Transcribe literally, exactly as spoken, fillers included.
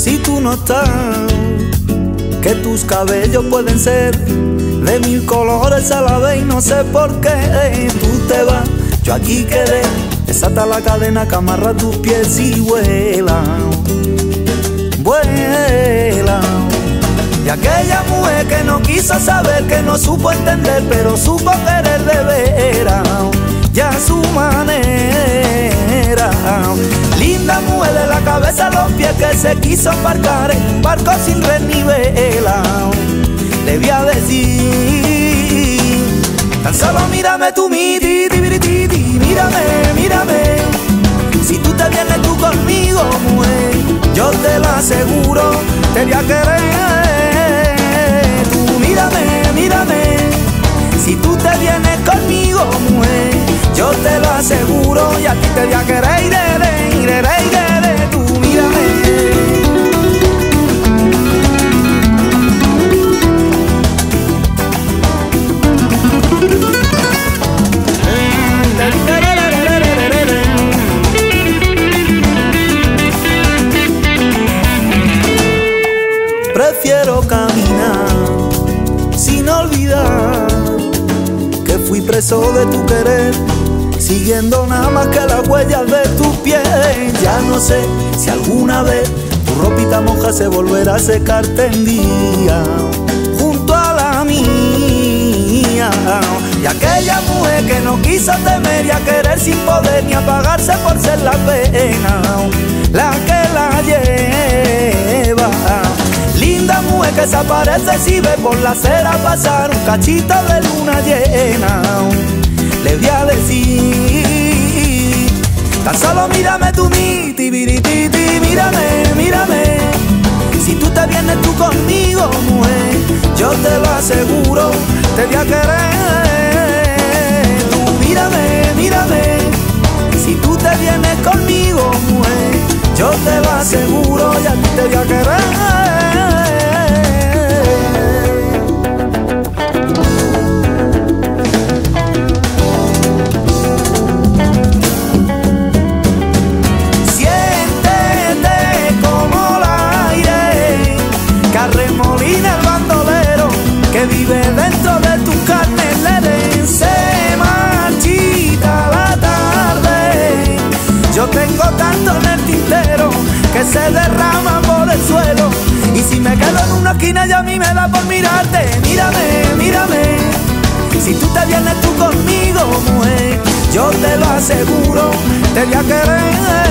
si tú no estás, que tus cabellos pueden ser de mil colores a la vez y no sé por qué tú te vas. Yo aquí quedé, desata la cadena que amarra tus pies y vuela, vuela. Y aquella mujer que no quiso saber, que no supo entender, pero supo querer de veras, ya a su manera. Linda mujer de la cabeza a los pies, que se quiso embarcar en un barco sin red ni vela. Le voy a decir, tan solo mírame tú, mi ti, ti, ti, ti, ti, mírame, mírame. Si tú te vienes tú conmigo, mujer, yo te lo aseguro, te voy a querer. Tú mírame, mírame. Si tú te vienes conmigo, mujer, yo te lo aseguro, y a ti te voy a querer, iré, iré, iré, tú mírame. Prefiero caminar sin olvidar que fui preso de tu querer, siguiendo nada más que las huellas de tus pies. Ya no sé si alguna vez tu ropita moja se volverá a secar tendida junto a la mía. Y aquella mujer que no quiso temer y a querer sin poder ni apagarse por ser la pena la que la lleva. Linda mujer que se aparece si ve por la acera pasar un cachito de luna llena. Le voy a decir, tan solo mírame tú, mi tibirititi, mírame, mírame. Si tú te vienes tú conmigo, mujer, yo te lo aseguro, te voy a querer. Tú mírame, mírame. Si tú te vienes conmigo, mujer, yo te lo aseguro, y a ti te voy a querer. Remolina el bandolero que vive dentro de tu carne, le den, se marchita la tarde. Yo tengo tanto en el tintero que se derrama por el suelo, y si me quedo en una esquina ya a mí me da por mirarte. Mírame, mírame. Si tú te vienes tú conmigo, mujer, yo te lo aseguro, te voy a querer.